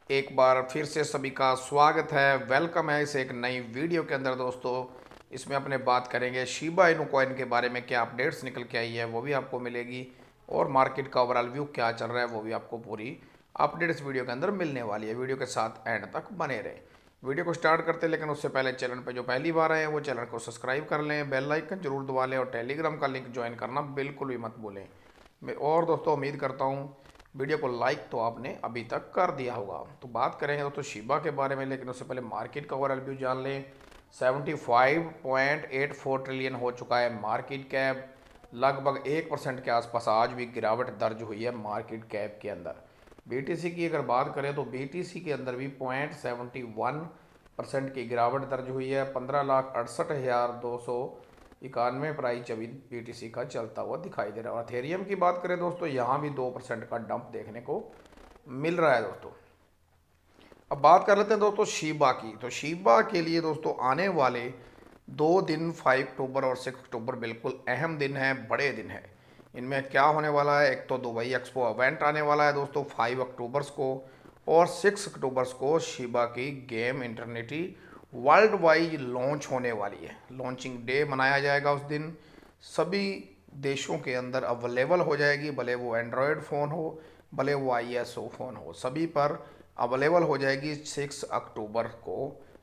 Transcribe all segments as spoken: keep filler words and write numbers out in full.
एक बार फिर से सभी का स्वागत है। वेलकम है इस एक नई वीडियो के अंदर दोस्तों। इसमें अपने बात करेंगे शिबा इनू कॉइन के बारे में, क्या अपडेट्स निकल के आई है वो भी आपको मिलेगी, और मार्केट का ओवरऑल व्यू क्या चल रहा है वो भी आपको पूरी अपडेट इस वीडियो के अंदर मिलने वाली है। वीडियो के साथ एंड तक बने रहे। वीडियो को स्टार्ट करते हैं, लेकिन उससे पहले चैनल पर जो पहली बार आए हैं वो चैनल को सब्सक्राइब कर लें, बेल आइकन जरूर दबा लें और टेलीग्राम का लिंक ज्वाइन करना बिल्कुल भी मत भूलें। मैं और दोस्तों उम्मीद करता हूँ वीडियो को लाइक तो आपने अभी तक कर दिया होगा। तो बात करेंगे दोस्तों शिबा के बारे में, लेकिन उससे पहले मार्केट का ओवरऑल व्यू जान लें। Seventy five point eight four trillion हो चुका है मार्केट कैप। लगभग एक परसेंट के आसपास आज भी गिरावट दर्ज हुई है मार्केट कैप के अंदर। बीटीसी की अगर बात करें तो बीटीसी के अंदर भी पॉइंट सेवेंटी वन परसेंट की गिरावट दर्ज हुई है। पंद्रह लाख अड़सठ हज़ार दो सौ इक्यानवे प्राइस अभी बीटीसी का चलता हुआ दिखाई दे रहा है। और एथेरियम की बात करें दोस्तों, यहाँ भी दो परसेंट का डंप देखने को मिल रहा है दोस्तों। अब बात कर लेते हैं दोस्तों शीबा की। तो शीबा के लिए दोस्तों आने वाले दो दिन फाइव अक्टूबर और सिक्स अक्टूबर बिल्कुल अहम दिन है, बड़े दिन है। इनमें क्या होने वाला है, एक तो दुबई एक्सपो इवेंट आने वाला है दोस्तों फाइव अक्टूबर्स को, और सिक्स अक्टूबर्स को शीबा की गेम इंटरनेटी वर्ल्ड वाइड लॉन्च होने वाली है। लॉन्चिंग डे मनाया जाएगा उस दिन। सभी देशों के अंदर अवेलेबल हो जाएगी, भले वो एंड्रॉयड फ़ोन हो, भले वो आईएसओ फ़ोन हो, सभी पर अवेलेबल हो जाएगी सिक्स अक्टूबर को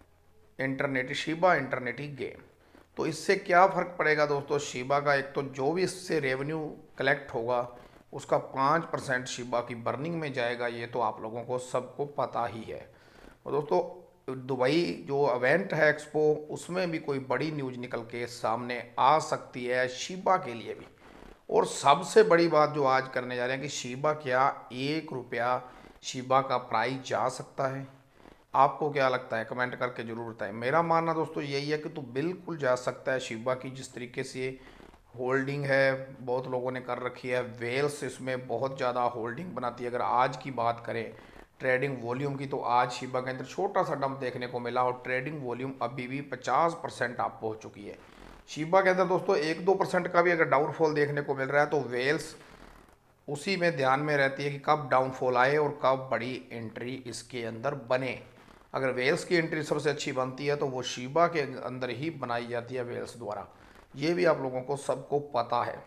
इंटरनेटी शीबा इंटरनेटी गेम। तो इससे क्या फ़र्क पड़ेगा दोस्तों शीबा का, एक तो जो भी इससे रेवेन्यू कलेक्ट होगा उसका पाँच परसेंट शीबा की बर्निंग में जाएगा। ये तो आप लोगों को सबको पता ही है। और दोस्तों दुबई जो इवेंट है एक्सपो, उसमें भी कोई बड़ी न्यूज़ निकल के सामने आ सकती है शीबा के लिए भी। और सबसे बड़ी बात जो आज करने जा रहे हैं कि शीबा क्या एक रुपया शीबा का प्राइस जा सकता है। आपको क्या लगता है कमेंट करके ज़रूर बताएं। मेरा मानना दोस्तों यही है कि तो बिल्कुल जा सकता है। शीबा की जिस तरीके से होल्डिंग है बहुत लोगों ने कर रखी है, वेल्स इसमें बहुत ज़्यादा होल्डिंग बनाती है। अगर आज की बात करें ट्रेडिंग वॉल्यूम की, तो आज शीबा के अंदर छोटा सा डंप देखने को मिला और ट्रेडिंग वॉल्यूम अभी भी पचास परसेंट आप पहुँच चुकी है। शीबा के अंदर दोस्तों एक दो परसेंट का भी अगर डाउनफॉल देखने को मिल रहा है तो वेल्स उसी में ध्यान में रहती है कि कब डाउनफॉल आए और कब बड़ी एंट्री इसके अंदर बने। अगर वेल्स की एंट्री सबसे अच्छी बनती है तो वो शीबा के अंदर ही बनाई जाती है वेल्स द्वारा। ये भी आप लोगों को सबको पता है।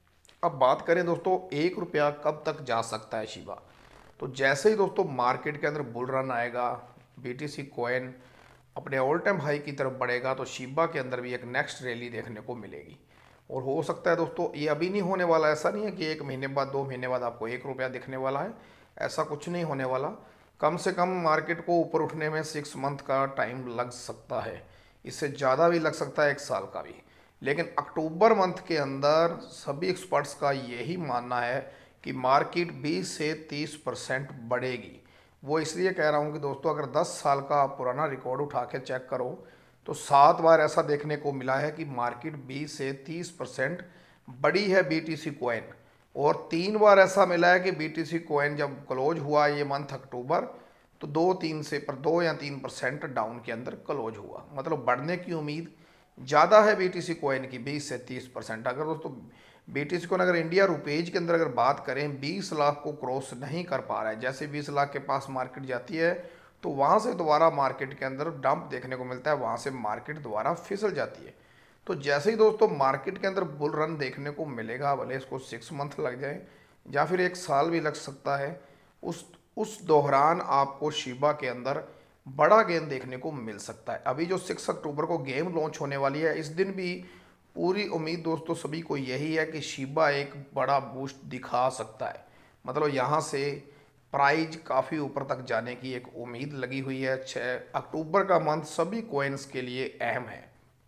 अब बात करें दोस्तों एक रुपया कब तक जा सकता है शीबा। तो जैसे ही दोस्तों मार्केट के अंदर बुल रन आएगा, बीटीसी कॉइन अपने ऑल टाइम हाई की तरफ बढ़ेगा, तो शीबा के अंदर भी एक नेक्स्ट रैली देखने को मिलेगी। और हो सकता है दोस्तों ये अभी नहीं होने वाला, ऐसा नहीं है कि एक महीने बाद दो महीने बाद आपको एक रुपया दिखने वाला है, ऐसा कुछ नहीं होने वाला। कम से कम मार्केट को ऊपर उठने में सिक्स मंथ का टाइम लग सकता है, इससे ज़्यादा भी लग सकता है, एक साल का भी। लेकिन अक्टूबर मंथ के अंदर सभी एक्सपर्ट्स का यही मानना है कि मार्केट बीस से तीस परसेंट बढ़ेगी। वो इसलिए कह रहा हूँ कि दोस्तों अगर दस साल का आप पुराना रिकॉर्ड उठा के चेक करो तो सात बार ऐसा देखने को मिला है कि मार्केट बीस से तीस परसेंट बढ़ी है बीटीसी कॉइन, और तीन बार ऐसा मिला है कि बीटीसी कॉइन जब क्लोज हुआ ये मंथ अक्टूबर, तो दो तीन से पर दो या तीन परसेंट डाउन के अंदर क्लोज हुआ। मतलब बढ़ने की उम्मीद ज़्यादा है बीटीसी कॉइन की बीस से तीस परसेंट। अगर दोस्तों बीटीसी कॉइन अगर इंडिया रुपीज के अंदर अगर बात करें बीस लाख को क्रॉस नहीं कर पा रहा है, जैसे बीस लाख के पास मार्केट जाती है तो वहाँ से दोबारा मार्केट के अंदर डंप देखने को मिलता है, वहाँ से मार्केट दोबारा फिसल जाती है। तो जैसे ही दोस्तों मार्केट के अंदर बुल रन देखने को मिलेगा, भले इसको सिक्स मंथ लग जाए या फिर एक साल भी लग सकता है, उस उस दौरान आपको शीबा के अंदर बड़ा गेम देखने को मिल सकता है। अभी जो सिक्स अक्टूबर को गेम लॉन्च होने वाली है, इस दिन भी पूरी उम्मीद दोस्तों सभी को यही है कि शीबा एक बड़ा बूस्ट दिखा सकता है। मतलब यहाँ से प्राइज काफ़ी ऊपर तक जाने की एक उम्मीद लगी हुई है। छः अक्टूबर का मंथ सभी कॉइन्स के लिए अहम है।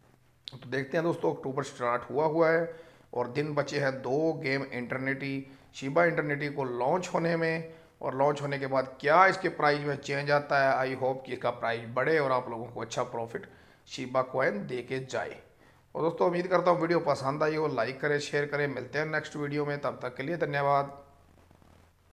तो देखते हैं दोस्तों, अक्टूबर स्टार्ट हुआ हुआ है और दिन बचे हैं दो गेम इंटरनेटी शीबा इंटरनेटी को लॉन्च होने में। और लॉन्च होने के बाद क्या इसके प्राइस में चेंज आता है, आई होप कि इसका प्राइस बढ़े और आप लोगों को अच्छा प्रॉफिट शीबा कॉइन दे के जाए। और दोस्तों उम्मीद करता हूँ वीडियो पसंद आई हो, लाइक करें शेयर करें। मिलते हैं नेक्स्ट वीडियो में, तब तक के लिए धन्यवाद।